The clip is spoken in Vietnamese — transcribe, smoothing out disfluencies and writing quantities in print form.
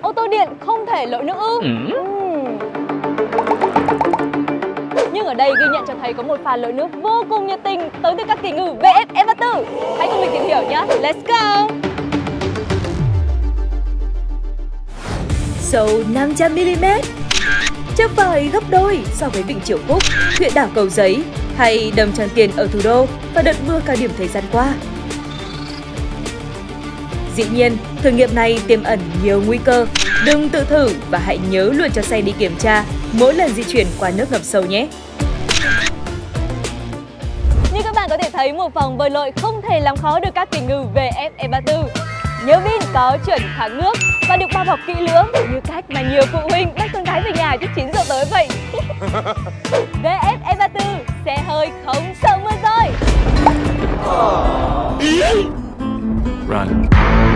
Ô tô điện không thể lội nước ư? Nhưng ở đây ghi nhận cho thấy có một pha lội nước vô cùng nhiệt tình tới từ các kỳ ngư VF E34. Hãy cùng mình tìm hiểu nhé. Let's go! Sâu 500mm, chắc phải gấp đôi so với Vịnh Triệu Khúc, huyện đảo Cầu Giấy hay đầm Tràng Tiền ở thủ đô vào đợt mưa cao điểm thời gian qua. Dĩ nhiên, thử nghiệm này tiềm ẩn nhiều nguy cơ. Đừng tự thử và hãy nhớ luôn cho xe đi kiểm tra mỗi lần di chuyển qua nước ngập sâu nhé. Như các bạn có thể thấy, một vòng bơi lội không thể làm khó được các kỳ ngư VF E34. Nhớ pin có chuẩn kháng nước và được bao bọc kỹ lưỡng như cách mà nhiều phụ huynh bắt con gái về nhà trước 9 giờ tối vậy. VF E34, xe hơi không sợ mưa rơi. Run.